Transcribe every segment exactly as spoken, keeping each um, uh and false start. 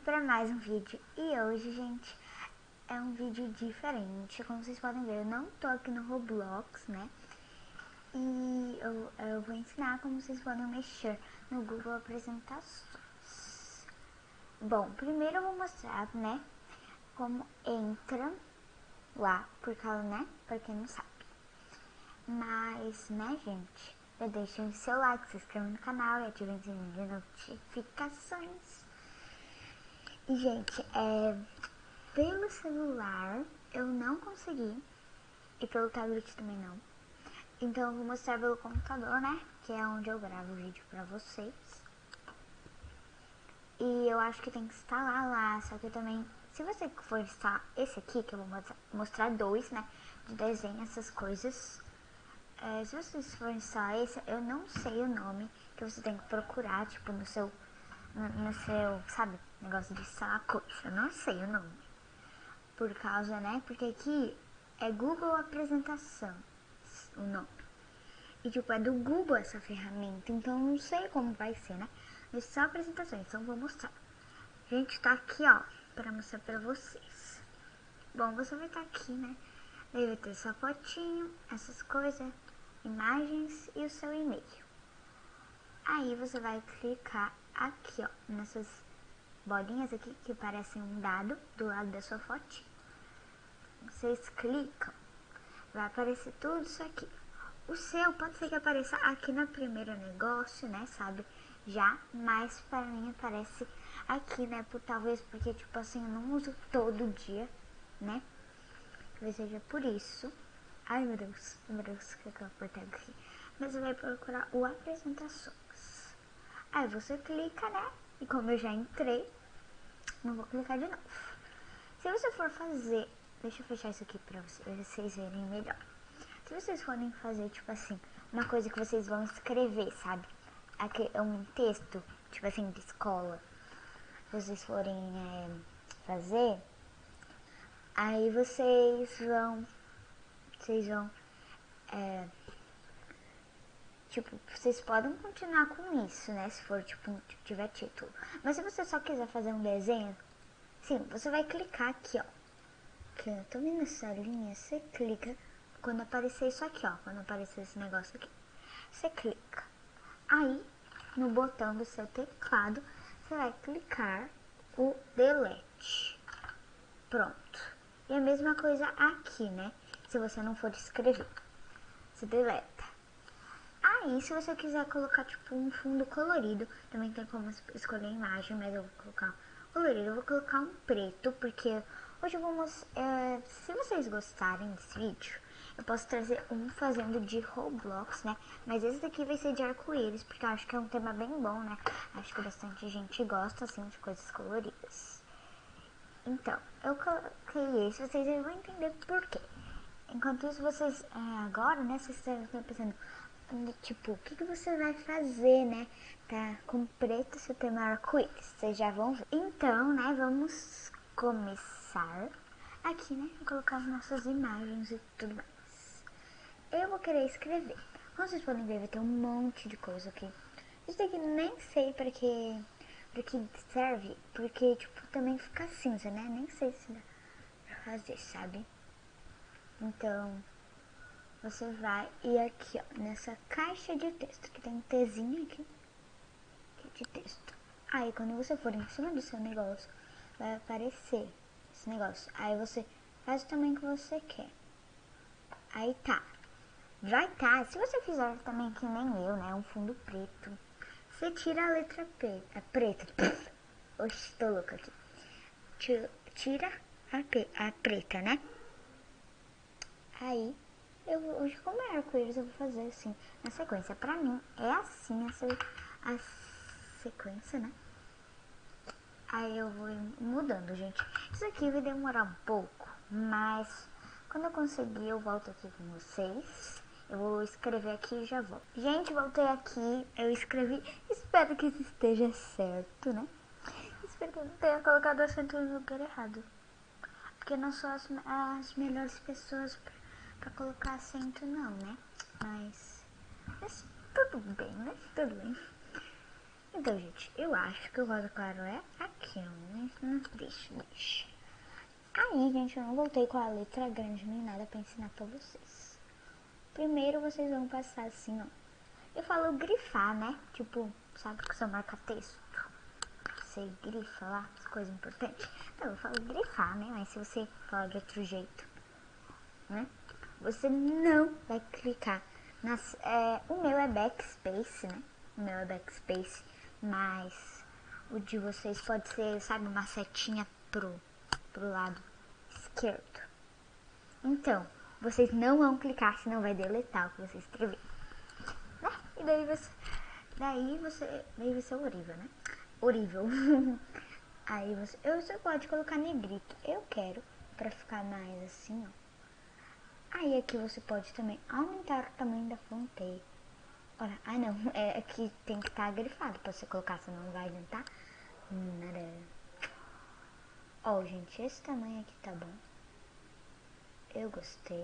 para mais um vídeo. E hoje, gente, é um vídeo diferente. Como vocês podem ver, eu não tô aqui no Roblox, né? E eu, eu vou ensinar como vocês podem mexer no Google Apresentações. Bom, primeiro eu vou mostrar, né, como entra lá, por causa, né, pra quem não sabe. Mas, né, gente, já deixem o seu like, se inscrevam no canal e ativem o sininho de notificações. E, gente, é, pelo celular eu não consegui, e pelo tablet também não. Então eu vou mostrar pelo computador, né, que é onde eu gravo o vídeo pra vocês. E eu acho que tem que instalar lá, só que eu também, se você for instalar esse aqui, que eu vou mostrar dois, né, de desenho, essas coisas. É, se vocês forem instalar esse, eu não sei o nome, que você tem que procurar, tipo, no seu, no, no seu, sabe, negócio de instalar coisa. Eu não sei o nome. Por causa, né, porque aqui é Google Apresentação, o nome. E, tipo, é do Google essa ferramenta, então eu não sei como vai ser, né. É só apresentações, então eu vou mostrar. A gente tá aqui, ó, pra mostrar pra vocês. Bom, você vai estar aqui, né, daí vai ter sua fotinho, essas coisas, imagens e o seu e-mail. Aí você vai clicar aqui, ó, nessas bolinhas aqui que parecem um dado do lado da sua fotinha. Vocês clicam, vai aparecer tudo isso aqui. O seu pode ser que apareça aqui no primeiro negócio, né, sabe? Já, mas para mim aparece aqui, né, por, talvez porque, tipo assim, eu não uso todo dia, né? Talvez seja por isso. Ai, meu Deus, meu Deus, que eu apertei aqui. Mas você vai procurar o apresentações. Aí você clica, né? E como eu já entrei, não vou clicar de novo. Se você for fazer, deixa eu fechar isso aqui pra vocês verem melhor. Se vocês forem fazer, tipo assim, uma coisa que vocês vão escrever, sabe? Aqui é um texto, tipo assim, de escola. Se vocês forem é, fazer, aí vocês vão, vocês vão, é, tipo, vocês podem continuar com isso, né? Se for, tipo, tiver título. Mas se você só quiser fazer um desenho, sim, você vai clicar aqui, ó. Aqui, ó, tô vendo essa linha? Você clica quando aparecer isso aqui, ó. Quando aparecer esse negócio aqui. Você clica. Aí, no botão do seu teclado, você vai clicar o delete. Pronto. E a mesma coisa aqui, né? Se você não for escrever. Você deleta. Aí, se você quiser colocar, tipo, um fundo colorido, também tem como escolher a imagem, mas eu vou colocar colorido. Eu vou colocar um preto, porque hoje eu vou mostrar... É, se vocês gostarem desse vídeo, eu posso trazer um fazendo de Roblox, né? Mas esse daqui vai ser de arco-íris, porque eu acho que é um tema bem bom, né? Acho que bastante gente gosta, assim, de coisas coloridas. Então, eu coloquei esse, vocês vão entender por quê. Enquanto isso, vocês, é, agora, né, vocês estão pensando, tipo, o que, que você vai fazer, né? Tá com preto seu tema arco-íris, vocês já vão ver. Então, né, vamos começar aqui, né, a colocar as nossas imagens e tudo mais. Eu vou querer escrever. Como vocês podem ver, vai ter um monte de coisa aqui. Isso daqui nem sei pra que, pra que serve, porque, tipo, também fica cinza, né? Nem sei se dá pra fazer, sabe? Então, você vai e aqui, ó, nessa caixa de texto, que tem um Tzinho aqui, aqui de texto. Aí, quando você for em cima do seu negócio, vai aparecer esse negócio. Aí você faz o tamanho que você quer. Aí tá. Vai tá. Se você fizer também que nem eu, né, um fundo preto, você tira a letra P, a preta. Oxi, tô louca aqui. Tira a, P, a preta, né? Aí, eu, hoje como é arco-íris, eu vou fazer assim, na sequência. Pra mim, é assim essa, a sequência, né? Aí eu vou mudando, gente. Isso aqui vai demorar um pouco, mas quando eu conseguir, eu volto aqui com vocês. Eu vou escrever aqui e já volto. Gente, voltei aqui, eu escrevi. Espero que isso esteja certo, né? Espero que eu não tenha colocado o acento no lugar errado. Porque não sou as, as melhores pessoas pra, pra colocar acento, não, né? Mas, mas tudo bem, né? Tudo bem. Então, gente, eu acho que o rosa claro é aqui, né? Não, deixa, deixa. Aí, gente, eu não voltei com a letra grande nem nada pra ensinar pra vocês. Primeiro, vocês vão passar assim, ó. Eu falo grifar, né? Tipo, sabe que você marca texto? Você grifa lá, as coisas importantes. Então, eu falo grifar, né? Mas se você falar de outro jeito, né? Você não vai clicar nas... É, o meu é backspace, né? O meu é backspace, mas o de vocês pode ser, sabe, uma setinha pro, pro lado esquerdo. Então, vocês não vão clicar, senão vai deletar o que você escreveu. Né? E daí você... Daí você... Daí vai ser horrível, né? Horrível. Aí você... Eu, você pode colocar negrito. Eu quero, pra ficar mais assim, ó. Aí aqui você pode também aumentar o tamanho da fonte. Olha, ah não, é aqui tem que estar tá grifado pra você colocar, senão não vai adiantar nada. Ó, oh, gente, esse tamanho aqui tá bom. Eu gostei.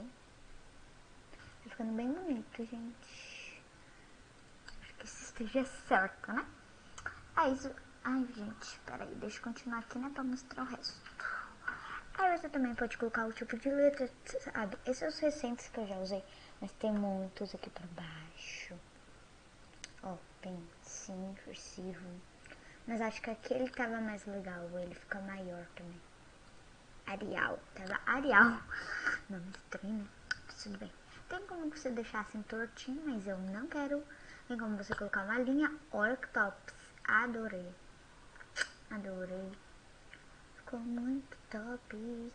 Tá ficando bem bonito, gente. Acho que isso esteja certo, né? Ah, isso... Ai, gente, peraí, deixa eu continuar aqui, né, pra mostrar o resto. Aí você também pode colocar o tipo de letra, sabe? Esses são os recentes que eu já usei, mas tem muitos aqui pra baixo. Ó, pensinho, cursivo. Mas acho que aquele tava mais legal, ele fica maior também. Arial, tava Arial. Nome estranho, né? Tudo bem. Tem como você deixar assim tortinho, mas eu não quero. Tem como você colocar uma linha Orctops. Adorei. Adorei. Ficou muito top.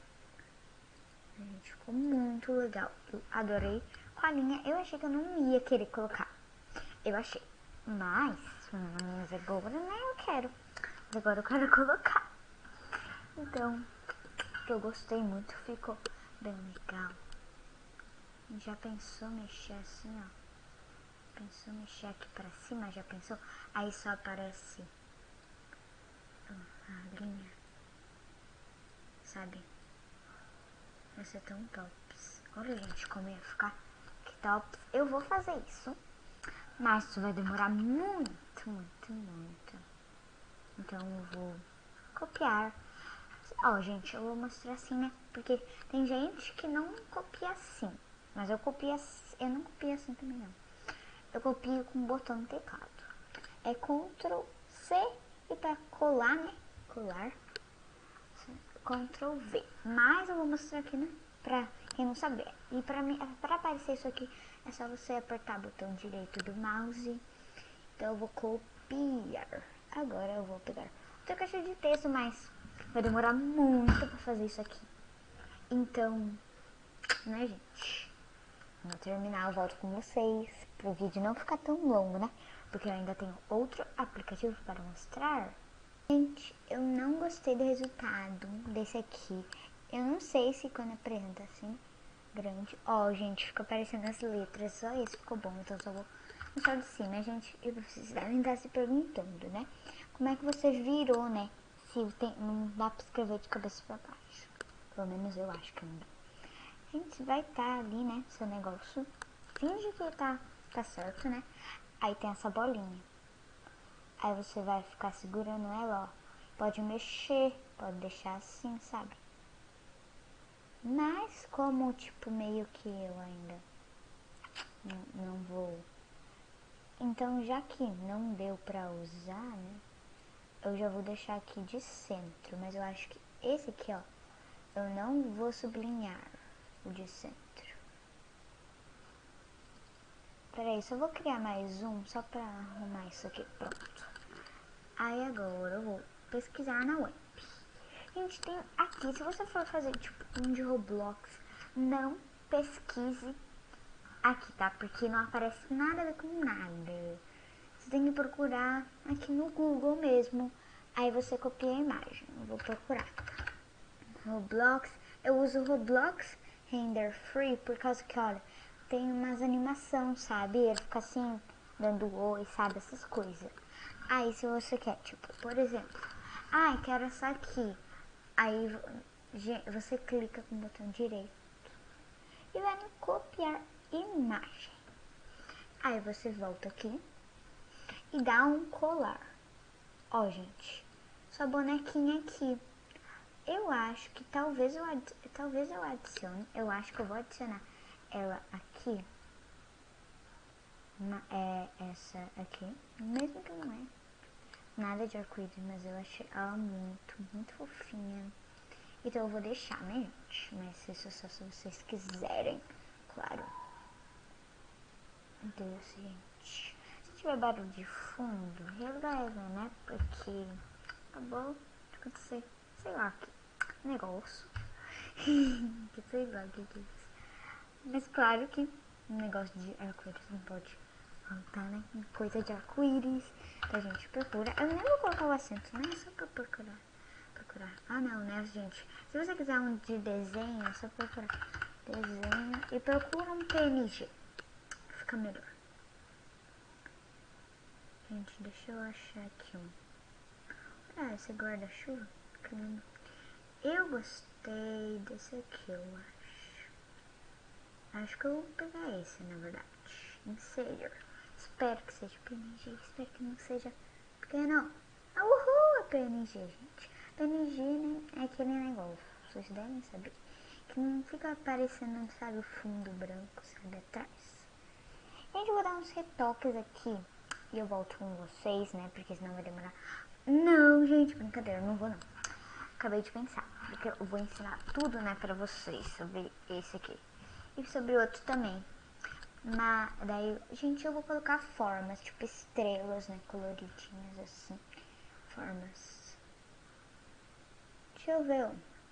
Gente, ficou muito legal. Eu adorei. Com a linha, eu achei que eu não ia querer colocar. Eu achei. Mas, mas agora, né, eu quero. Mas agora eu quero colocar. Então, eu gostei muito. Ficou bem legal. Já pensou mexer assim, ó? Pensou mexer aqui pra cima? Já pensou? Aí só aparece a linha. Sabe? Vai ser tão tops. Olha, gente, como ia ficar. Que tops. Eu vou fazer isso. Mas isso vai demorar muito, muito, muito. Então eu vou copiar. Ó, gente, eu vou mostrar assim, né? Porque tem gente que não copia assim. Mas eu copio assim. Eu não copio assim também, não. Eu copio com o botão no teclado. É Ctrl C e pra colar, né? Colar. Ctrl V. Mas eu vou mostrar aqui, né? Pra quem não sabe. E pra, mim, pra aparecer isso aqui, é só você apertar o botão direito do mouse. Então eu vou copiar. Agora eu vou pegar outra caixa de texto, mas vai demorar muito pra fazer isso aqui. Então, né, gente? Vou terminar, eu volto com vocês. Pro vídeo não ficar tão longo, né? Porque eu ainda tenho outro aplicativo para mostrar. Gente, eu não gostei do resultado desse aqui. Eu não sei se quando apresenta assim, grande. Ó, oh, gente, fica aparecendo as letras. Só esse ficou bom, então só vou mostrar de cima, gente. E vocês devem estar se perguntando, né? Como é que você virou, né? Se tem, não dá pra escrever de cabeça pra baixo. Pelo menos eu acho que não dá. Gente, vai estar tá ali, né? Seu negócio. Finge que tá, tá certo, né? Aí tem essa bolinha. Aí você vai ficar segurando ela, ó. Pode mexer, pode deixar assim, sabe? Mas como, tipo, meio que eu ainda não, não vou... Então, já que não deu pra usar, né? Eu já vou deixar aqui de centro. Mas eu acho que esse aqui, ó, eu não vou sublinhar o de centro. Peraí, só vou criar mais um, só pra arrumar isso aqui, pronto. Aí agora eu vou pesquisar na web. Gente, tem aqui, se você for fazer tipo um de Roblox, não pesquise aqui, tá? Porque não aparece nada a ver com nada. Você tem que procurar aqui no Google mesmo. Aí você copia a imagem. Eu vou procurar Roblox. Eu uso Roblox Render Free por causa que, olha, tem umas animações, sabe? Ele fica assim, dando oi, sabe? Essas coisas. Aí se você quer, tipo, por exemplo, ah, quero essa aqui. Aí você clica com o botão direito e vai em copiar imagem. Aí você volta aqui e dá um colar. Ó, gente, sua bonequinha aqui. Eu acho que talvez eu, adi talvez eu adicione, eu acho que eu vou adicionar ela aqui. Uma, é essa aqui, mesmo que não é nada de arco-íris, mas eu achei ela muito, muito fofinha. Então eu vou deixar, né, gente? Mas isso é só se vocês quiserem, claro. Deus, gente. Se tiver barulho de fundo, releva, né? Porque acabou de acontecer, sei lá, que negócio. que sei lá o que que é isso. Mas claro que um negócio de arco-íris não pode faltar, né? Coisa de arco-íris. A gente procura. Eu nem vou colocar o acento, né? É só pra procurar. Procurar. Ah, não, né, gente? Se você quiser um de desenho, é só procurar desenho e procura um P N G. Fica melhor. Gente, deixa eu achar aqui um. Ah, esse guarda-chuva. Eu gostei desse aqui, eu acho. Acho que eu vou pegar esse, na verdade. Interior. Espero que seja P N G. Espero que não seja. Porque não. Ah, uhul, é P N G, gente. P N G, né, é aquele negócio. Vocês devem saber. Que não fica aparecendo, sabe, o fundo branco, sabe, atrás. Gente, eu vou dar uns retoques aqui. E eu volto com vocês, né? Porque senão vai demorar. Não, gente, brincadeira, não vou não. Acabei de pensar. Porque eu vou ensinar tudo, né, pra vocês sobre esse aqui. E sobre outro também. Mas daí, gente, eu vou colocar formas, tipo estrelas, né, coloridinhas assim. Formas. Deixa eu ver.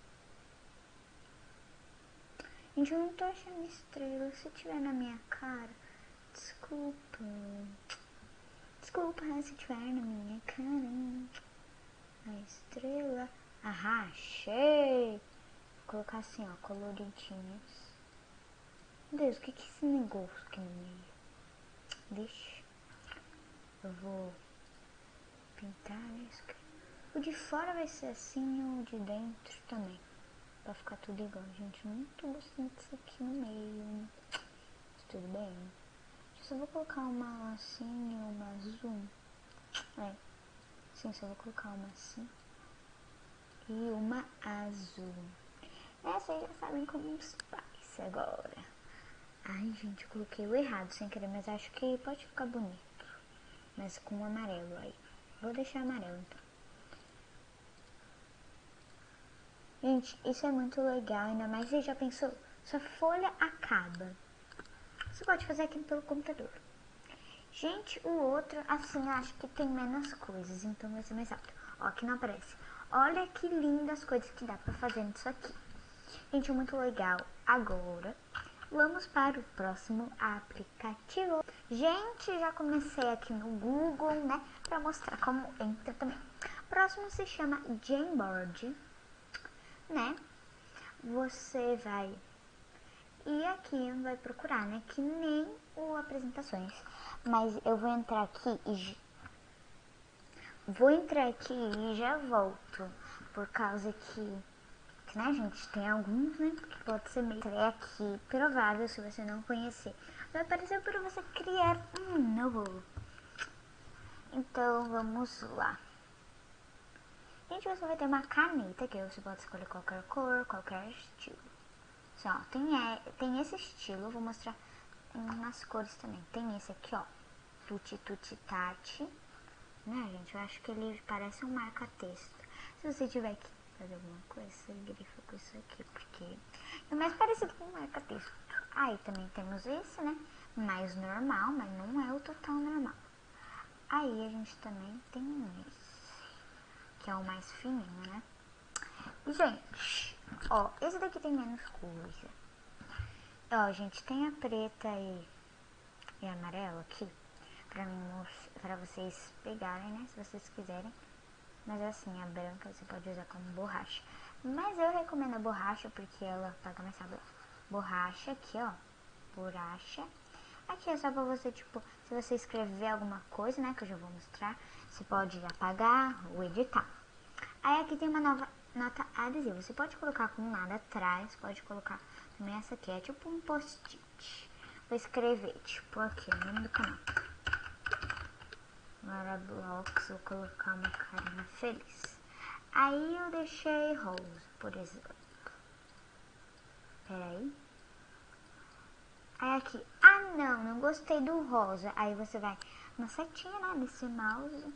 Gente, eu não tô achando estrela. Se tiver na minha cara, desculpa. Desculpa se tiver na minha cara. A estrela. Ah, achei. Vou colocar assim, ó, coloridinhas. Meu Deus, o que que é esse negócio aqui no meio? Deixa. Eu vou pintar isso aqui. O de fora vai ser assim e o de dentro também. Pra ficar tudo igual, gente. Muito gostando disso aqui no meio. Mas tudo bem. Eu só vou colocar uma assim e uma azul. É. Sim, só vou colocar uma assim. E uma azul. Essa vocês já sabem como faz agora. Ai, gente, eu coloquei o errado sem querer, mas acho que pode ficar bonito. Mas com amarelo aí. Vou deixar amarelo então. Gente, isso é muito legal, ainda mais você já pensou, sua folha acaba. Você pode fazer aqui pelo computador. Gente, o outro, assim, eu acho que tem menos coisas, então vai ser mais rápido. Ó, aqui não aparece. Olha que lindas coisas que dá pra fazer nisso aqui. Gente, muito legal. Agora, vamos para o próximo aplicativo. Gente, já comecei aqui no Google, né, pra mostrar como entra também. O próximo se chama Jamboard, né? Você vai e aqui vai procurar, né? Que nem o apresentações. Mas eu vou entrar aqui e vou entrar aqui e já volto. Por causa que, que né, gente, tem alguns, né? Que pode ser meio aqui provável se você não conhecer. Vai aparecer para você criar um novo. Então vamos lá. Gente, você vai ter uma caneta que você pode escolher qualquer cor, qualquer estilo. Assim, ó, tem, é, tem esse estilo, eu vou mostrar nas cores também. Tem esse aqui, ó, Tutti Tutti Tati, né, gente? Eu acho que ele parece um marca-texto. Se você tiver que fazer alguma coisa, você grifa com isso aqui, porque é mais parecido com um marca-texto. Aí também temos esse, né, mais normal, mas não é o total normal. Aí a gente também tem esse, que é o mais fininho, né? E, gente, ó, esse daqui tem menos coisa. Ó, gente, tem a preta e, e a amarela aqui, pra, mim, pra vocês pegarem, né, se vocês quiserem. Mas assim, a branca você pode usar como borracha. Mas eu recomendo a borracha porque ela paga mais rápido. Borracha aqui, ó, borracha. Aqui é só pra você, tipo, se você escrever alguma coisa, né, que eu já vou mostrar, você pode apagar ou editar. Aí aqui tem uma nova nota adesiva. Você pode colocar com nada atrás, pode colocar também essa aqui, é tipo um post-it. Vou escrever, tipo aqui, o nome do canal. Lara Blocks, vou colocar uma carinha feliz. Aí eu deixei rosa, por exemplo. Peraí. Aí aqui, ah não, não gostei do rosa. Aí você vai na setinha, né, desse mouse.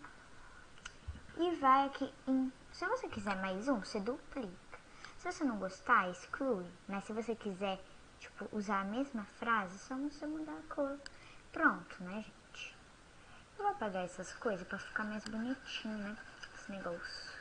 E vai aqui em, se você quiser mais um, você duplica. Se você não gostar, exclui. Mas se você quiser, tipo, usar a mesma frase, só você mudar a cor. Pronto, né, gente? Eu vou apagar essas coisas pra ficar mais bonitinho, né, esse negócio.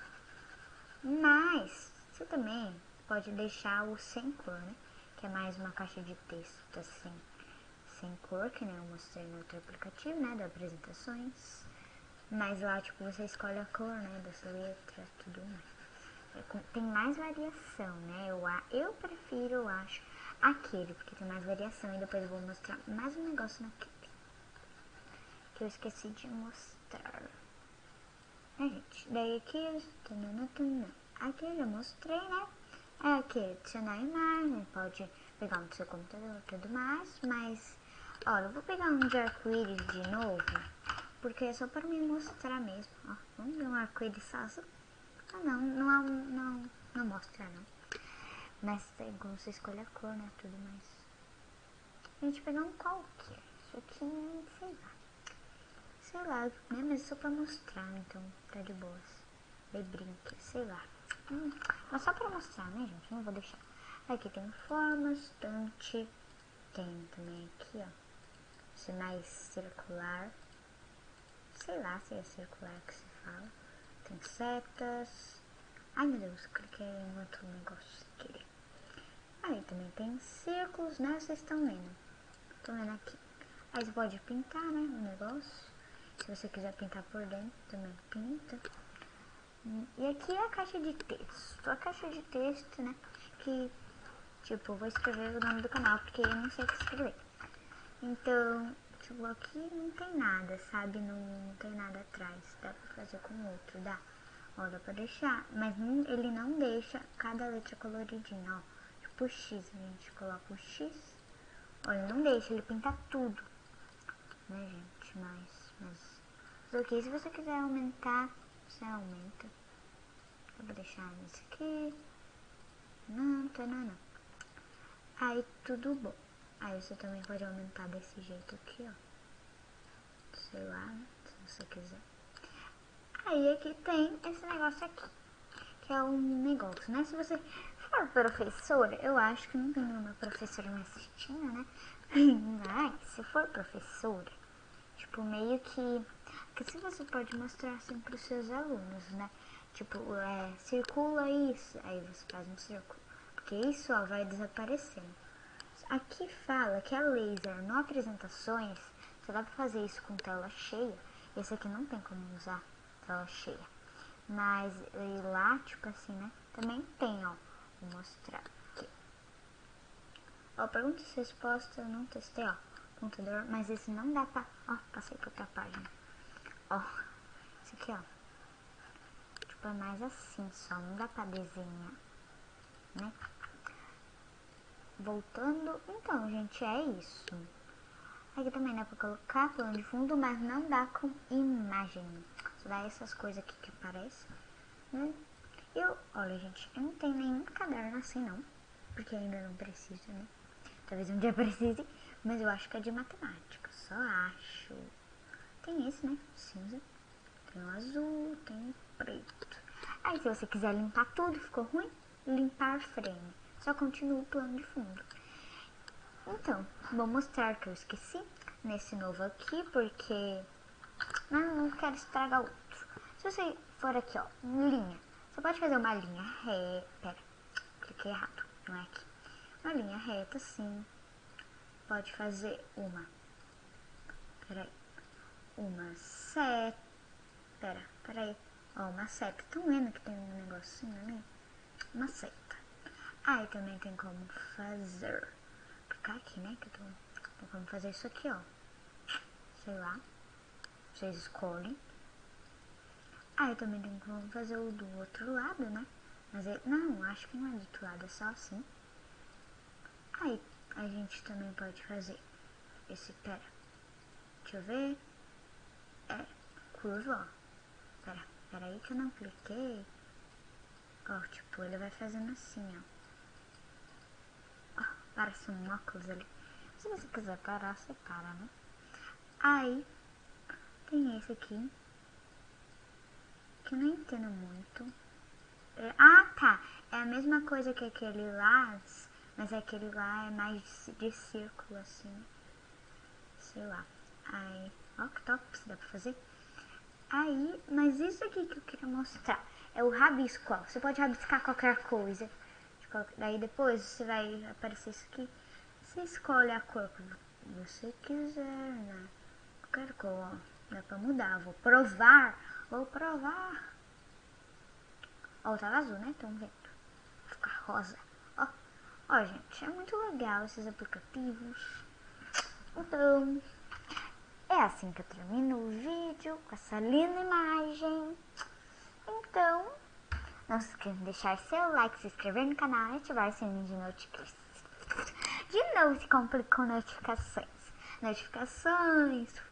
Mas, você também pode deixar o sem cor, né? Que é mais uma caixa de texto, assim, sem cor, que nem eu mostrei no outro aplicativo, né, das apresentações. Mas lá, tipo, você escolhe a cor, né, das letras, tudo mais. Tem mais variação, né? Eu, eu prefiro, eu acho, aquele, porque tem mais variação. E depois eu vou mostrar mais um negócio naquele, que eu esqueci de mostrar. Né, gente? Daí aqui, aqui eu já mostrei, né? É aqui, adicionar imagem, pode pegar no seu computador e tudo mais. Mas, olha, eu vou pegar um de arco-íris de novo, porque é só para me mostrar mesmo. Ó, vamos ver um arco-íris só. Ah, não, não, não, não mostra, não. Mas tem como você escolher a cor, né, tudo mais. A gente pegar um qualquer. Isso aqui, sei lá. Sei lá, né, mas é só pra mostrar, então tá de boas. Daí brinque, sei lá. Hum, mas só pra mostrar, né, gente, não vou deixar. Aqui tem forma, estante. Tem também aqui, ó. Esse mais circular. Sei lá se é circular que se fala. Tem setas. Ai meu Deus, cliquei em outro negócio sem querer. Aí também tem círculos, né? Vocês estão vendo. Estão vendo aqui. Aí você pode pintar, né? O negócio. Se você quiser pintar por dentro, também pinta. E aqui é a caixa de texto. A caixa de texto, né? Que, tipo, eu vou escrever o nome do canal, porque eu não sei o que escrever. Então, tipo, aqui não tem nada, sabe? Não, não tem nada atrás. Dá pra fazer com outro, dá. Ó, dá pra deixar, mas não, ele não deixa cada letra coloridinha, ó. Tipo X, a gente coloca o X. Ó, ele não deixa, ele pinta tudo. Né, gente? Mas, mas... Ok, se você quiser aumentar, você aumenta. Eu vou deixar isso aqui. Não, tá, não, não. Aí, tudo bom. Aí você também pode aumentar desse jeito aqui, ó. Sei lá, né? Se você quiser. Aí aqui tem esse negócio aqui, que é um negócio, né? Se você for professora, eu acho que não tem nenhuma professora me assistindo, né? Mas se for professora, tipo, meio que... que se você pode mostrar assim pros seus alunos, né? Tipo, é, circula isso, aí você faz um círculo. Porque isso, ó, vai desaparecendo. Aqui fala que a laser no apresentações, você dá pra fazer isso com tela cheia. Esse aqui não tem como usar tela cheia. Mas lá, tipo assim, né? Também tem, ó. Vou mostrar aqui. Ó, perguntas e respostas, eu não testei, ó. Computador, mas esse não dá pra... Ó, passei pra outra página. Ó, esse aqui, ó. Tipo, é mais assim só, não dá pra desenhar, né? Voltando, então, gente, é isso. Aqui também dá pra colocar plano de fundo, mas não dá com imagem. Só dá essas coisas aqui que aparecem, né? Eu, olha, gente, eu não tenho nenhum caderno assim, não. Porque ainda não preciso, né? Talvez um dia precise, mas eu acho que é de matemática. Só acho. Tem esse, né? Cinza. Tem o azul, tem o preto. Aí, se você quiser limpar tudo, ficou ruim, limpar frame. Só continua o plano de fundo. Então, vou mostrar que eu esqueci nesse novo aqui, porque não, não quero estragar outro. Se você for aqui, ó, linha, você pode fazer uma linha reta. Pera, cliquei errado, não é aqui. Uma linha reta, sim. Pode fazer uma. Peraí. Uma seta. Pera, peraí. Ó, uma seta. Estão vendo que tem um negocinho ali? Uma seta. Aí também tem como fazer. Clicar aqui, né? Que eu tô. Tem como fazer isso aqui, ó. Sei lá. Vocês escolhem. Aí também tem como fazer o do outro lado, né? Mas eu, não, acho que não é do outro lado, é só assim. Aí a gente também pode fazer esse, pera. Deixa eu ver. É, curva, ó. Pera, pera aí que eu não cliquei. Ó, tipo, ele vai fazendo assim, ó. Ó, parece um óculos ali. Se você quiser parar, você para, né? Aí, tem esse aqui, que eu não entendo muito. É, ah, tá. É a mesma coisa que aquele lá, mas aquele lá é mais de, de círculo, assim. Sei lá. Aí, ó que top, dá pra fazer. Aí, mas isso aqui que eu queria mostrar é o rabisco, ó. Você pode rabiscar qualquer coisa. Daí depois você vai aparecer isso aqui. Você escolhe a cor que você quiser, né? Qualquer cor, ó. Dá pra mudar. Vou provar. Vou provar. Ó, tava azul, né? Então vendo. Vai ficar rosa. Ó. Ó, gente, é muito legal esses aplicativos. Então, é assim que eu termino o vídeo, com essa linda imagem. Então, não se esqueça de deixar seu like, se inscrever no canal e ativar o sininho de notificações. De novo se complica com notificações. Notificações,